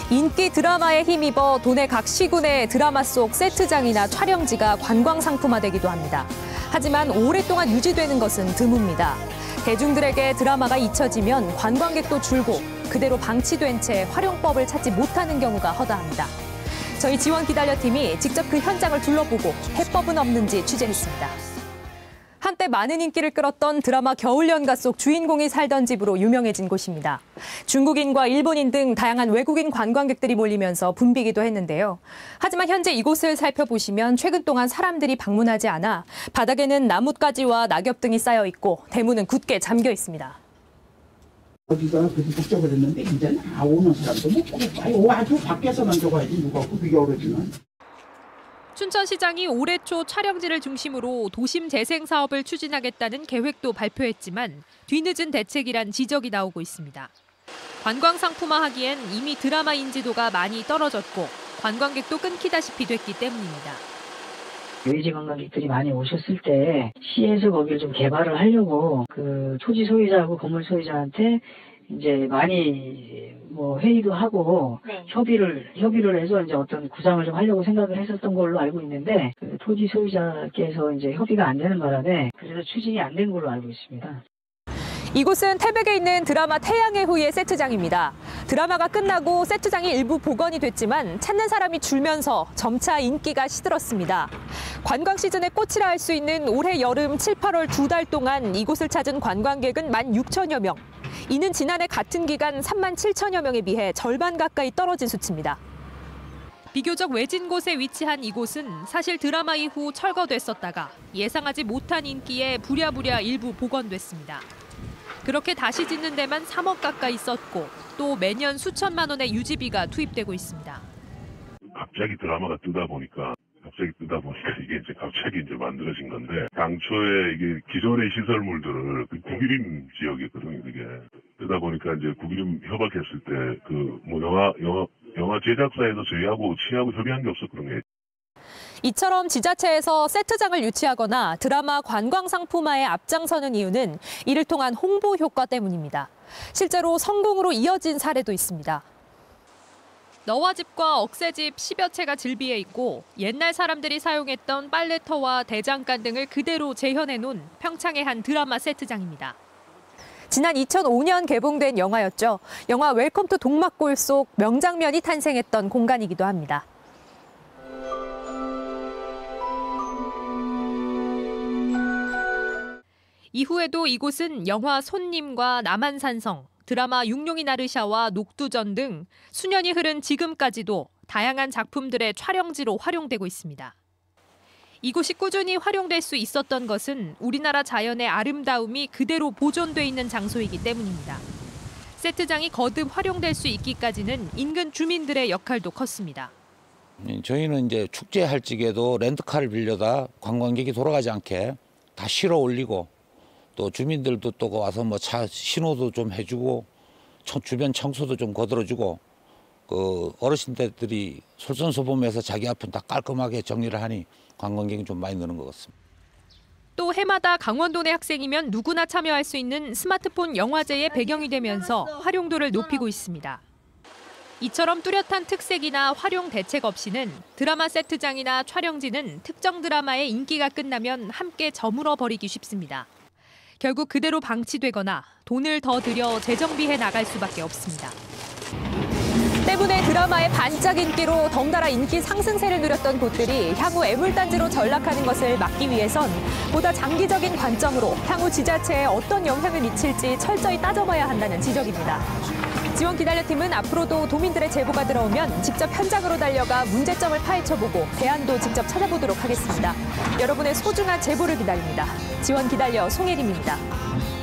인기 드라마에 힘입어 도내 각 시군의 드라마 속 세트장이나 촬영지가 관광 상품화되기도 합니다. 하지만 오랫동안 유지되는 것은 드뭅니다. 대중들에게 드라마가 잊혀지면 관광객도 줄고 그대로 방치된 채 활용법을 찾지 못하는 경우가 허다합니다. 저희 지원 기다려팀이 직접 그 현장을 둘러보고 해법은 없는지 취재했습니다. 한때 많은 인기를 끌었던 드라마 겨울연가 속 주인공이 살던 집으로 유명해진 곳입니다. 중국인과 일본인 등 다양한 외국인 관광객들이 몰리면서 붐비기도 했는데요. 하지만 현재 이곳을 살펴보시면 최근 동안 사람들이 방문하지 않아 바닥에는 나뭇가지와 낙엽 등이 쌓여 있고 대문은 굳게 잠겨 있습니다. 여기가 그렇게 복잡해졌는데 이제는 오는 사람도 못 보고 아주 밖에서만 들어가야지 누가 비겨오르지는. 춘천시장이 올해 초 촬영지를 중심으로 도심 재생 사업을 추진하겠다는 계획도 발표했지만 뒤늦은 대책이란 지적이 나오고 있습니다. 관광 상품화하기엔 이미 드라마 인지도가 많이 떨어졌고 관광객도 끊기다시피 됐기 때문입니다. 외지 관광객들이 많이 오셨을 때 시에서 거기를 좀 개발을 하려고 그 토지 소유자하고 건물 소유자한테 이제 많이 회의도 하고 협의를 해서 이제 어떤 구상을 좀 하려고 생각을 했었던 걸로 알고 있는데 그 토지 소유자께서 이제 협의가 안 되는 바람에 그래서 추진이 안 된 걸로 알고 있습니다. 이곳은 태백에 있는 드라마 태양의 후예 세트장입니다. 드라마가 끝나고 세트장이 일부 복원이 됐지만 찾는 사람이 줄면서 점차 인기가 시들었습니다. 관광 시즌의 꽃이라 할 수 있는 올해 여름 7, 8월 2달 동안 이곳을 찾은 관광객은 16,000여 명. 이는 지난해 같은 기간 37,000여 명에 비해 절반 가까이 떨어진 수치입니다. 비교적 외진 곳에 위치한 이곳은 사실 드라마 이후 철거됐었다가 예상하지 못한 인기에 부랴부랴 일부 복원됐습니다. 그렇게 다시 짓는 데만 3억 가까이 썼고 또 매년 수천만 원의 유지비가 투입되고 있습니다. 갑자기 드라마가 뜨다 보니까 이게 이제 갑자기 만들어진 건데 당초에 이게 기존의 시설물들을 그 국유림 지역이었거든요. 이게 뜨다 보니까 이제 국유림 협약했을 때 영화 제작사에서 저희하고 취하고 협의한 게 없었거든요. 이처럼 지자체에서 세트장을 유치하거나 드라마 관광 상품화에 앞장서는 이유는 이를 통한 홍보 효과 때문입니다. 실제로 성공으로 이어진 사례도 있습니다. 너와 집과 억새집 10여 채가 즐비해 있고 옛날 사람들이 사용했던 빨래터와 대장간 등을 그대로 재현해놓은 평창의 한 드라마 세트장입니다. 지난 2005년 개봉된 영화였죠. 영화 웰컴 투 동막골 속 명장면이 탄생했던 공간이기도 합니다. 이후에도 이곳은 영화 손님과 남한산성, 드라마 육룡이 나르샤와 녹두전 등 수년이 흐른 지금까지도 다양한 작품들의 촬영지로 활용되고 있습니다. 이곳이 꾸준히 활용될 수 있었던 것은 우리나라 자연의 아름다움이 그대로 보존돼 있는 장소이기 때문입니다. 세트장이 거듭 활용될 수 있기까지는 인근 주민들의 역할도 컸습니다. 저희는 이제 축제할 적에도 렌트카를 빌려다 관광객이 돌아가지 않게 다 실어 올리고 또 주민들도 또 와서 차 신호도 좀 해주고 주변 청소도 좀 거들어주고 그 어르신들이 솔선수범해서 자기 앞은 다 깔끔하게 정리를 하니 관광객이 좀 많이 느는 것 같습니다. 또 해마다 강원도 내 학생이면 누구나 참여할 수 있는 스마트폰 영화제의 배경이 되면서 활용도를 높이고 있습니다. 이처럼 뚜렷한 특색이나 활용 대책 없이는 드라마 세트장이나 촬영지는 특정 드라마의 인기가 끝나면 함께 저물어 버리기 쉽습니다. 결국 그대로 방치되거나 돈을 더 들여 재정비해 나갈 수밖에 없습니다. 때문에 드라마의 반짝 인기로 덩달아 인기 상승세를 누렸던 곳들이 향후 애물단지로 전락하는 것을 막기 위해선 보다 장기적인 관점으로 향후 지자체에 어떤 영향을 미칠지 철저히 따져봐야 한다는 지적입니다. 지원 기다려팀은 앞으로도 도민들의 제보가 들어오면 직접 현장으로 달려가 문제점을 파헤쳐보고 대안도 직접 찾아보도록 하겠습니다. 여러분의 소중한 제보를 기다립니다. 지원 기다려 송혜림입니다.